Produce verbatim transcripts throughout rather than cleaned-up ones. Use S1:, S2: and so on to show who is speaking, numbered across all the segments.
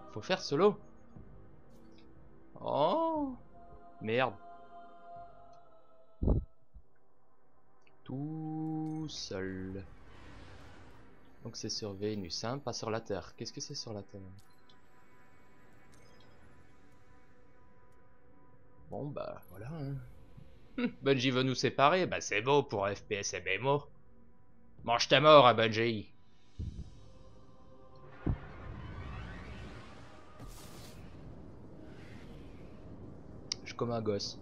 S1: Faut faire solo. Oh merde. Tout seul. Donc c'est sur Vénus, hein, pas sur la Terre. Qu'est-ce que c'est sur la Terre? Bon bah voilà. Hein. Bungie veut nous séparer, bah c'est beau pour F P S M M O. Mange ta mort à Bungie. Je suis comme un gosse.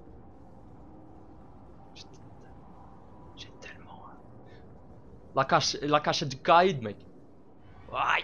S1: J'ai tellement... La cache, la cache du guide, mec. Ouais.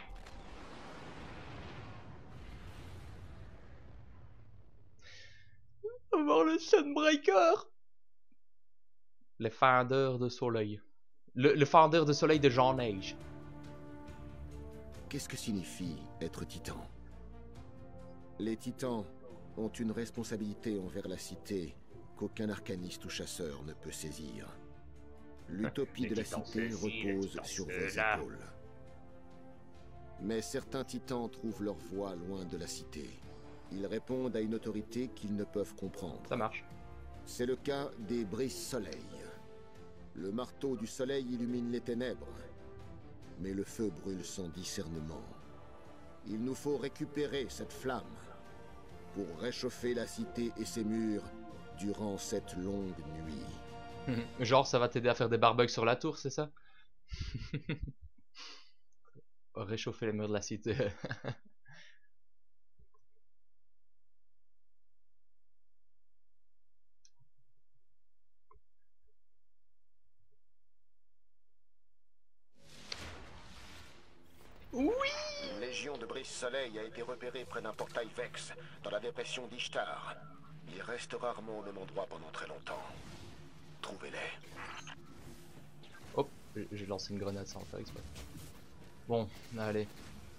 S1: On va voir le Sunbreaker. Les fendeurs de soleil. Le, le fendeur de soleil de Jean Neige.
S2: Qu'est-ce que signifie être titan? Les titans ont une responsabilité envers la cité qu'aucun arcaniste ou chasseur ne peut saisir. L'utopie de la cité repose sur vos épaules. Mais certains titans trouvent leur voie loin de la cité. Ils répondent à une autorité qu'ils ne peuvent comprendre.
S1: Ça marche.
S2: C'est le cas des brise-soleil. Le marteau du soleil illumine les ténèbres, mais le feu brûle sans discernement. Il nous faut récupérer cette flamme pour réchauffer la cité et ses murs durant cette longue nuit.
S1: Genre, ça va t'aider à faire des barbecues sur la tour, c'est ça? Réchauffer les murs de la cité. Oui!
S2: Une légion de brise-soleil a été repérée près d'un portail Vex, dans la dépression d'Ishtar. Ils restent rarement au même endroit pendant très longtemps. Trouvez-les.
S1: Hop, j'ai lancé une grenade sans faire exprès. Bon, allez.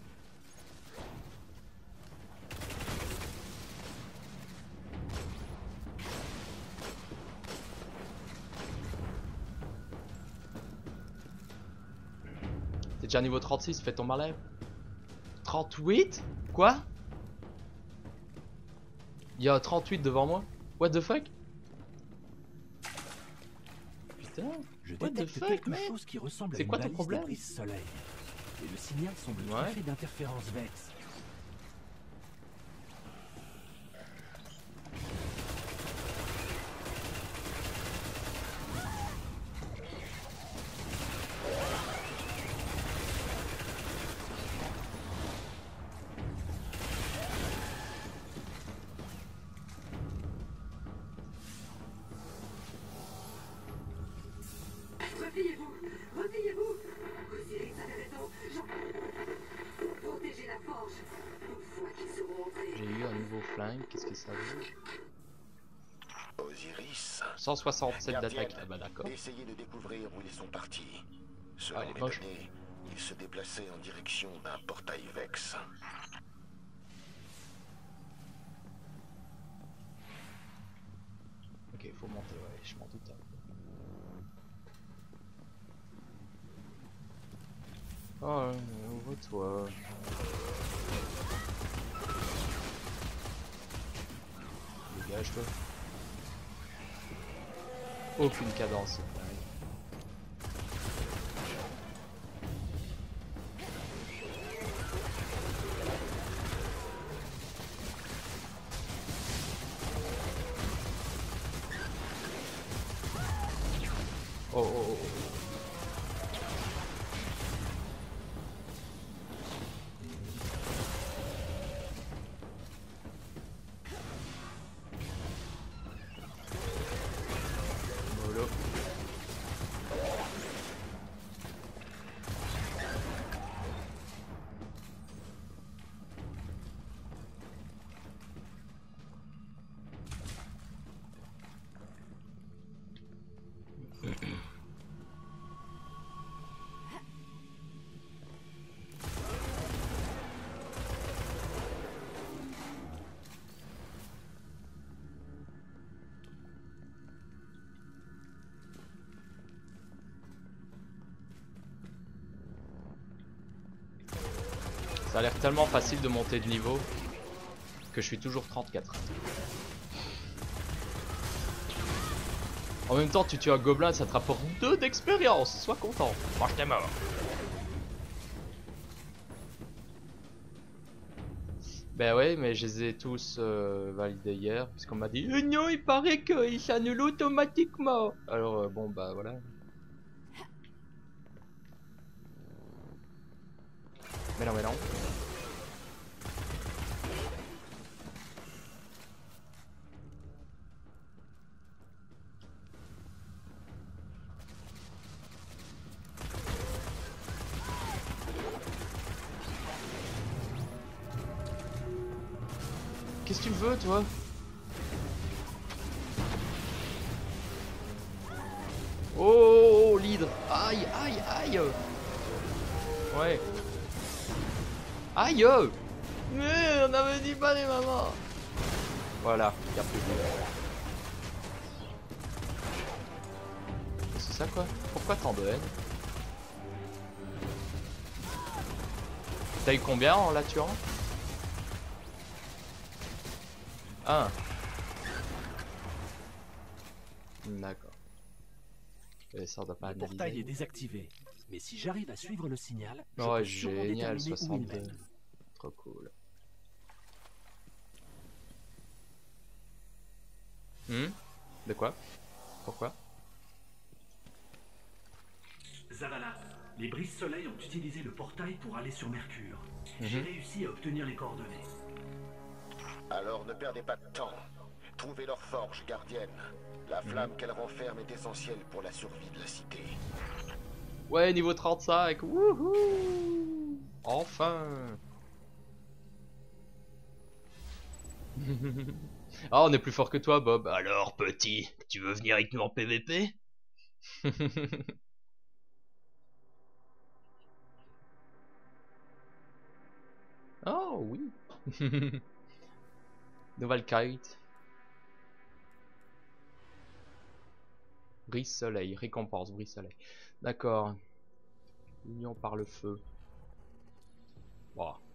S1: T'es déjà niveau trente-six, fais ton malin. trente-huit? Quoi? Il y a trente-huit devant moi? What the fuck? Putain,
S3: Je
S1: what the
S3: détecte
S1: fuck,
S3: quelque
S1: man?
S3: chose qui ressemble à
S1: C'est
S3: une
S1: quoi ton
S3: balise
S1: problème?
S3: de brise-soleil. Et le signal semble
S1: Ouais.
S3: fait d'interférences Vex.
S4: Repliez-vous, repliez-vous. Osiris avait raison. Jean... Protégez la forge. Une fois qu'ils seront entrés.
S1: J'ai eu un nouveau flingue, qu'est-ce que ça veut?
S2: Osiris.
S1: cent soixante-sept
S2: Gardienne,
S1: d'attaque, ah bah d'accord.
S2: essayez de découvrir où ils sont partis. Selon
S1: Ah, elle est
S2: les
S1: moche.
S2: données, ils se déplaçaient en direction d'un portail Vex.
S1: Ok, faut monter, ouais, je m'en doute. Oh, ouvre-toi. Dégage-toi. Aucune cadence, c'est pareil. Oh, oh, oh, oh. Mollo. Ça a l'air tellement facile de monter de niveau que je suis toujours trente-quatre. En même temps, tu tues un gobelin, ça te rapporte deux d'expérience. Sois content. Mange tes morts. Ben ouais, mais je les ai tous euh, validés hier, puisqu'on m'a dit eh non, il paraît qu'il s'annule automatiquement. Alors euh, bon bah voilà. Mais non, mais non. Qu'est-ce que tu veux, toi? Oh, oh, l'hydre. Aïe, aïe, aïe. Ouais. Aïe. Mais on avait dit pas les mamans. Voilà, il y a plus de... C'est ça quoi? Pourquoi tant de haine? T'as eu combien en la tuant? Un. D'accord. Ça doit pas
S3: Le
S1: analyser.
S3: portail est désactivé. Mais si j'arrive à suivre le signal, je
S1: Ouais,
S3: peux sûrement
S1: génial,
S3: déterminer où il
S1: soixante-deux.
S3: mène.
S1: Trop cool. Hmm? De quoi? Pourquoi?
S3: Zavala, les Brise-Soleil ont utilisé le portail pour aller sur Mercure.
S1: Mhm.
S3: J'ai réussi à obtenir les coordonnées.
S2: Alors ne perdez pas de temps. Trouvez leur forge gardienne. La flamme qu'elle renferme est essentielle pour la survie de la cité.
S1: Ouais, niveau trente-cinq. Wouhou! Enfin! Ah, on est plus fort que toi, Bob. Alors, petit, tu veux venir avec nous en P V P? Oh, oui. Nouvelle kite. Brise soleil, récompense, brise soleil. D'accord. Union par le feu. Wow.